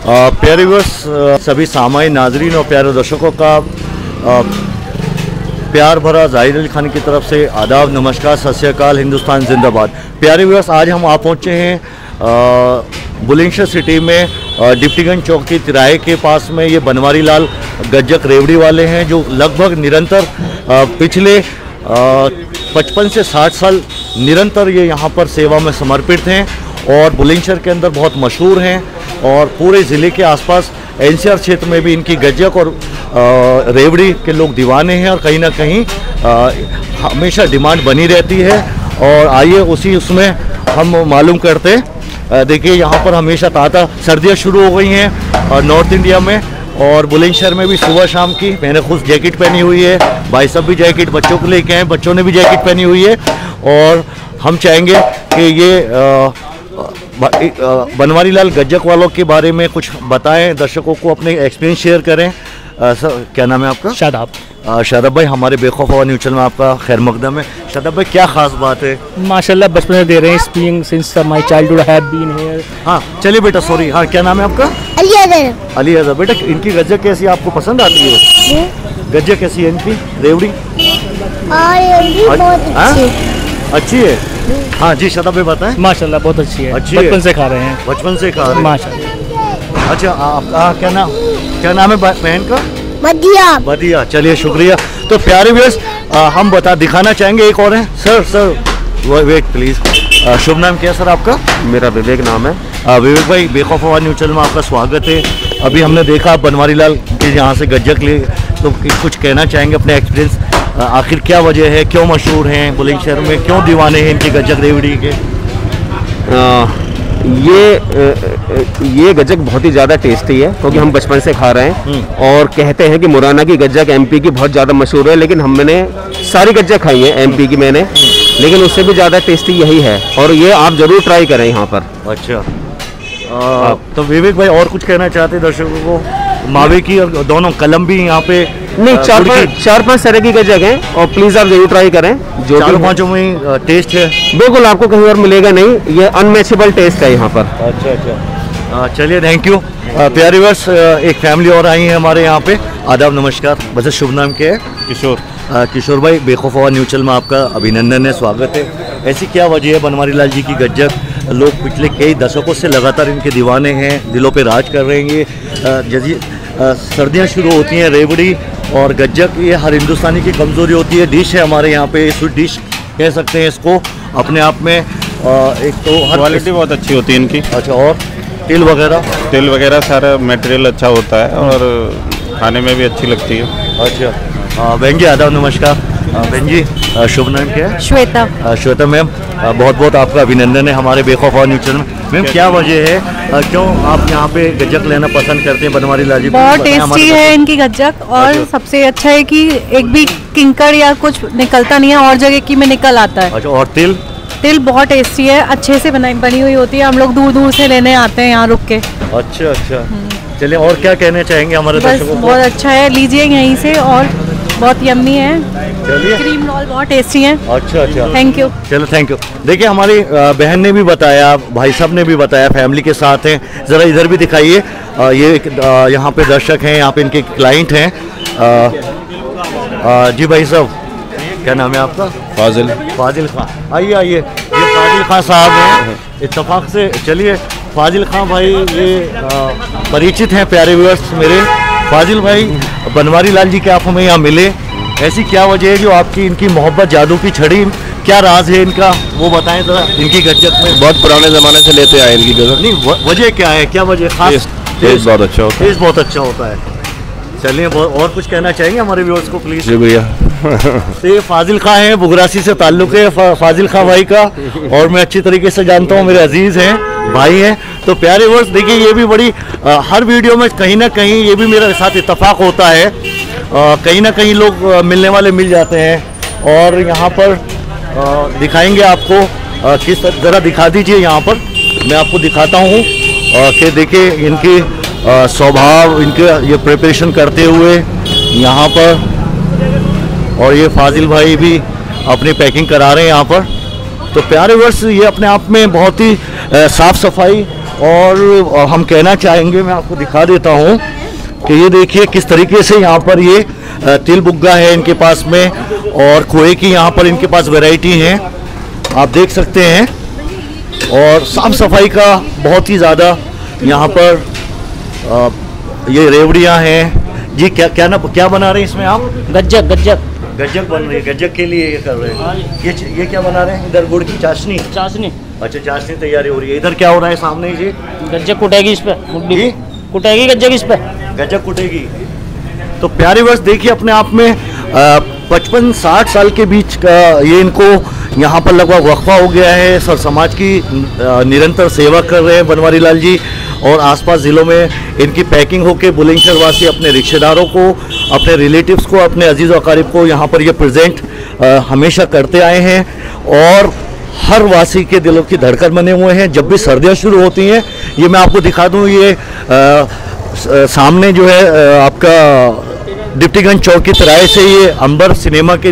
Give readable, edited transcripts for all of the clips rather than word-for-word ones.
प्यारे व्यूअर्स, सभी सामाई नाजरीन और प्यारे दर्शकों का प्यार भरा ज़ाहिर अली खान की तरफ से आदाब, नमस्कार, सत श्री अकाल, हिंदुस्तान जिंदाबाद। प्यारे व्यूअर्स, आज हम आ पहुँचे हैं बुलंदशहर सिटी में डिप्टीगंज चौक की तिराहे के पास में। ये बनवारी लाल गज्जक रेवड़ी वाले हैं जो लगभग निरंतर पिछले 55 से 60 साल निरंतर ये यहाँ पर सेवा में समर्पित हैं और बुलंदशहर के अंदर बहुत मशहूर हैं और पूरे ज़िले के आसपास एनसीआर क्षेत्र में भी इनकी गज्जक और रेवड़ी के लोग दीवाने हैं और कहीं ना कहीं हमेशा डिमांड बनी रहती है। और आइए उसमें हम मालूम करते। देखिए यहाँ पर हमेशा ताज़ा सर्दियाँ शुरू हो गई हैं और नॉर्थ इंडिया में और बुलंदशहर में भी सुबह शाम की। मैंने खुद जैकेट पहनी हुई है, भाई साहब भी जैकेट बच्चों को लेके आए, बच्चों ने भी जैकेट पहनी हुई है। और हम चाहेंगे कि ये बनवारी लाल गज्जक वालों के बारे में कुछ बताएं, दर्शकों को अपने एक्सपीरियंस शेयर करें। सर, क्या नाम है आपका? शादाब। शादाब भाई, हमारे बेखौफ हवा न्यूज़ चैनल में आपका खैर मकदम है। शादाब भाई, क्या खास बात है? माशाल्लाह बचपन से दे रहे हैं, speaking since my childhood have been here. हाँ चलिए बेटा, सॉरी। हाँ, क्या नाम है आपका? अली अजहर। अली अजहर। बेटा, इनकी गज्जक कैसी आपको पसंद आती है? गज्जक कैसी है इनकी रेवड़ी? अच्छी है। हाँ जी शादाब भाई बताएं। माशाल्लाह बहुत अच्छी है, बचपन से खा रहे हैं। बचपन से खा रहे हैं, माशाल्लाह। अच्छा, आपका क्या नाम है बहन का? बदिया। बदिया। चलिए शुक्रिया। तो प्यारे व्यूअर्स, हम दिखाना चाहेंगे एक और है। Sir wait please. शुभ नाम क्या है सर आपका? मेरा विवेक नाम है। विवेक भाई, बेखौफ हवा न्यूज़ चैनल में आपका स्वागत है। अभी हमने देखा बनवारी लाल के यहाँ से गज्जक ले, तो कुछ कहना चाहेंगे अपने एक्सपीरियंस? आखिर क्या वजह है, क्यों मशहूर हैं बुलंदशहर में, क्यों दीवाने हैं इनकी गज्जक रेवड़ी के? ये गज्जक बहुत ही ज़्यादा टेस्टी है क्योंकि हम बचपन से खा रहे हैं और कहते हैं कि मुरैना की गज्जक एमपी की बहुत ज़्यादा मशहूर है, लेकिन हमने सारी गज्जक खाई है एमपी की मैंने, लेकिन उससे भी ज़्यादा टेस्टी यही है और ये आप ज़रूर ट्राई करें यहाँ पर। अच्छा, तो विवेक भाई और कुछ कहना चाहते हैं दर्शकों को? मावे की और दोनों कलम भी यहाँ पे नहीं, चार पांच तरह की गज्जक हैं और प्लीज़ आप जरूर ट्राई करें। जो चारों पांचों में टेस्ट है बिल्कुल, आपको कहीं और मिलेगा नहीं, ये अनमैचेबल टेस्ट है यहाँ पर। अच्छा, चलिए थैंक यू। प्यारे व्यूअर्स, एक फैमिली और आई है हमारे यहाँ पे। आदाब, नमस्कार। वैसे शुभ नाम क्या है? किशोर। किशोर भाई, बेखौफ हवा न्यूज़ चैनल में आपका अभिनंदन है, स्वागत है। ऐसी क्या वजह है बनवारी लाल जी की गज्जक? लोग पिछले कई दशकों से लगातार इनके दीवाने हैं, दिलों पे राज कर रहे हैं। ये जैसे सर्दियाँ शुरू होती हैं, रेवड़ी और गज्जक ये हर हिंदुस्तानी की कमज़ोरी होती है। डिश है हमारे यहाँ पे, स्वीट डिश कह सकते हैं इसको अपने आप में। एक तो हर क्वालिटी बहुत अच्छी होती है इनकी। अच्छा, और तेल वगैरह सारा मटेरियल अच्छा होता है और खाने में भी अच्छी लगती है। अच्छा, बहन जी आदाब, नमस्कार। बहन जी, शुभ नाम क्या है? श्वेता। श्वेता मैम, बहुत बहुत आपका अभिनंदन है हमारे बेखौफ हवा न्यूज़ चैनल में। मैम, क्या वजह है, क्यों आप यहाँ पे गज्जक लेना पसंद करते हैं बनवारी लाल जी? बहुत टेस्टी है इनकी गज्जक और अच्छा। सबसे अच्छा है कि एक भी किंकड़ या कुछ निकलता नहीं है, और जगह की में निकल आता है। अच्छा, और तिल बहुत टेस्टी है, अच्छे से बनी हुई होती है। हम लोग दूर दूर से लेने आते हैं यहाँ रुक के। अच्छा, चलिए और क्या कहना चाहेंगे हमारे दर्शकों को? बहुत अच्छा है, लीजिए यहीं से, और बहुत यम्मी है। चलिए, क्रीम रोल बहुत टेस्टी है। अच्छा, थैंक यू। चलो, थैंक यू। देखिए, हमारी बहन ने भी बताया, भाई साहब ने भी बताया, फैमिली के साथ हैं। ज़रा इधर भी दिखाइए। ये यहाँ पे दर्शक हैं, यहाँ पे इनके क्लाइंट हैं। जी भाई साहब, क्या नाम है आपका? फाजिल खान। आइए, ये फाजिल खान साहब हैं इत्तेफाक से। चलिए, फाजिल खान भाई ये परिचित हैं प्यारे व्यूअर्स मेरे। फाजिल भाई, बनवारी लाल जी के आप हमें यहाँ मिले, ऐसी क्या वजह है जो आपकी इनकी मोहब्बत जादू की छड़ी, क्या राज है इनका, वो बताएं जरा। इनकी गज्जक में बहुत पुराने ज़माने से लेते आए इनकी गज्जक। नहीं, वजह क्या है, क्या वजह? खास टेस्ट बहुत अच्छा होता है। टेस्ट बहुत अच्छा होता है। चलिए, और कुछ कहना चाहेंगे हमारे व्यूअर्स को प्लीज़? शुक्रिया। तो ये फाजिल खां हैं, बुगरासी से ताल्लुक़ है फाजिल खां भाई का, और मैं अच्छी तरीके से जानता हूँ, मेरे अजीज़ हैं, भाई हैं। तो प्यारे व्यूअर्स, देखिए ये भी बड़ी हर वीडियो में कहीं ना कहीं ये भी मेरे साथ इत्तेफाक होता है, कहीं ना कहीं लोग मिलने वाले मिल जाते हैं। और यहाँ पर दिखाएंगे आपको किस ज़रा दिखा दीजिए यहाँ पर, मैं आपको दिखाता हूँ कि देखिए इनकी स्वभाव, इनके ये प्रिपरेशन करते हुए यहाँ पर। और ये फाजिल भाई भी अपनी पैकिंग करा रहे हैं यहाँ पर। तो प्यारे वर्ष, ये अपने आप में बहुत ही साफ़ सफाई और हम कहना चाहेंगे, मैं आपको दिखा देता हूँ कि ये देखिए किस तरीके से यहाँ पर ये तिल बुग्गा है इनके पास में, और खोए की यहाँ पर इनके पास वैरायटी है, आप देख सकते हैं। और साफ सफाई का बहुत ही ज़्यादा यहाँ पर ये रेवड़ियाँ हैं जी। क्या बना रहे हैं इसमें आप? गज्जक गज्जक गज्जक बन रही है, गज्जक के लिए ये कर रहे हैं। ये क्या बना रहे हैं? इधर गुड़ की चाशनी। अच्छा, चाशनी तैयारी हो रही है। इधर क्या हो रहा है सामने जी? गज्जक कुटेगी इस पे, जी कुटेगी गज्जक इस पे, गज्जक कुटेगी। तो प्यारे वर्ष देखिए, अपने आप में 55-60 साल के बीच का ये इनको यहाँ पर लगभग वक्फा हो गया है। सर समाज की निरंतर सेवा कर रहे हैं बनवारी लाल जी, और आसपास ज़िलों में इनकी पैकिंग होकर बुलंदशहर वासी अपने रिश्तेदारों को, अपने रिलेटिव्स को, अपने अजीज़ व अकारिब को यहाँ पर ये प्रेजेंट हमेशा करते आए हैं, और हर वासी के दिलों की धड़कन बने हुए हैं। जब भी सर्दियाँ शुरू होती हैं, ये मैं आपको दिखा दूँ, ये सामने जो है आपका डिप्टीगंज चौक की तिराहे से ये अंबर सिनेमा के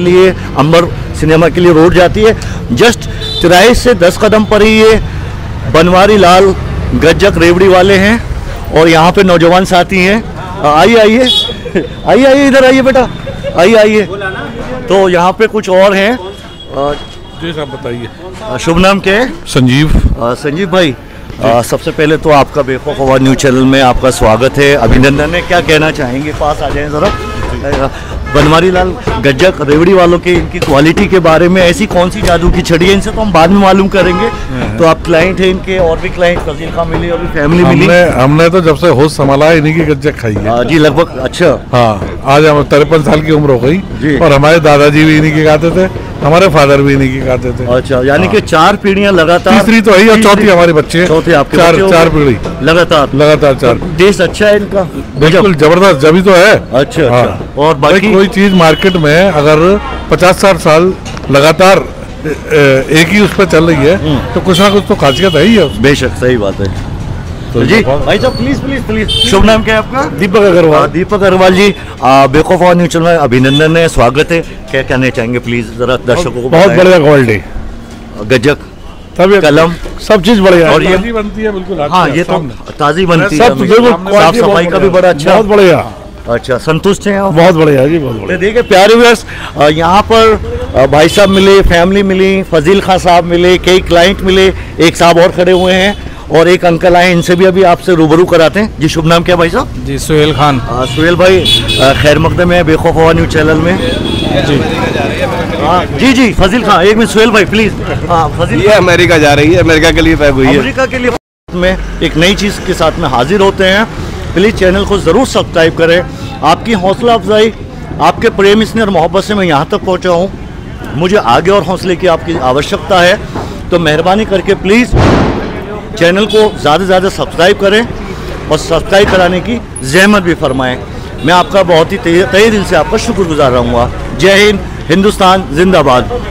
लिए रोड जाती है। जस्ट तिराहे से 10 कदम पर ही ये बनवारी लाल गज्जक रेवड़ी वाले हैं, और यहाँ पे नौजवान साथी हैं। आइए आइए इधर आइए बेटा, आइए। तो यहाँ पे कुछ और हैं जी साहब, बताइए। शुभ नाम क्या है? संजीव। संजीव भाई, सबसे पहले तो आपका बेखौफ आवाज़ न्यूज़ चैनल में आपका स्वागत है, अभिनंदन है। क्या कहना चाहेंगे? पास आ जाएं ज़रा। बनवारी लाल गज्जक रेवड़ी वालों के इनकी क्वालिटी के बारे में, ऐसी कौन सी जादू की छड़ी है, इनसे तो हम बाद में मालूम करेंगे। तो आप क्लाइंट हैं इनके, और भी क्लाइंट फजील खां मिली, और भी फैमिली मिली? हमने तो जब से होश संभाला है इन्हीं की गज्जक खाई है जी, लगभग। अच्छा, हाँ, आज हम 53 साल की उम्र हो जी। गई, और हमारे दादाजी भी इन्हीं के खाते थे, हमारे फादर भी इन्हीं के खाते थे। अच्छा, यानी कि 4 पीढ़ियां लगातार। तीसरी तो है और चौथी हमारे बच्चे। चौथी आपके चार बच्चे? 4 पीढ़ी लगातार 4। टेस्ट अच्छा है इनका? बिल्कुल जबरदस्त, जब ही तो है। अच्छा। हाँ। और बाकी कोई चीज मार्केट में अगर 50-60 साल लगातार एक ही उस पर चल रही है, तो कुछ ना कुछ तो खासियत है ही है। बेशक, सही बात है। तो जी भाई साहब, प्लीज। शुभ नाम क्या है आपका? दीपक अग्रवाल। दीपक अग्रवाल जी, बेखौफ आवाज़ न्यूज़ चैनल में अभिनंदन है, स्वागत है। क्या कहना चाहेंगे प्लीज जरा दर्शकों को? बहुत बढ़िया क्वालिटी, गज्जक, तभी कलम, सब चीज बढ़िया। और ये बनती है बिल्कुल। हाँ, ये तो ताज़ी बनती है, सब बिल्कुल। साफ सफाई का भी बड़ा अच्छा, बहुत बढ़िया। अच्छा, संतुष्ट हैं आप? बहुत बढ़िया जी, बहुत बढ़िया। देखिए प्यारे व्यूअर्स, यहाँ पर भाई साहब मिले, फैमिली मिली, फजील खां साहब मिले, कई क्लाइंट मिले, एक साहब और खड़े हुए हैं, और एक अंकल आए, इनसे भी अभी आपसे रूबरू कराते हैं। जी, शुभ नाम क्या भाई साहब? जी सुहेल खान। सुहेल भाई, खैर मकदम है बेखौफ आवाज़ न्यूज़ चैनल में। जी जी, फजील खां, एक मिनट। सुहेल भाई प्लीज। हाँ, फजील, ये अमेरिका जा रही है, अमेरिका के लिए पैक हुई है। अमेरिका के लिए में एक नई चीज़ के साथ में हाजिर होते हैं। प्लीज़ चैनल को ज़रूर सब्सक्राइब करें। आपकी हौसला अफजाई, आपके प्रेम स्नेह और मोहब्बत से मैं यहाँ तक पहुँचा हूँ। मुझे आगे और हौसले की आपकी आवश्यकता है, तो मेहरबानी करके प्लीज़ चैनल को ज़्यादा से ज़्यादा सब्सक्राइब करें, और सब्सक्राइब कराने की जहमत भी फरमाएं। मैं आपका बहुत ही तहे दिल से आपका शुक्रगुजार रहूँगा। जय हिंद, हिंदुस्तान जिंदाबाद।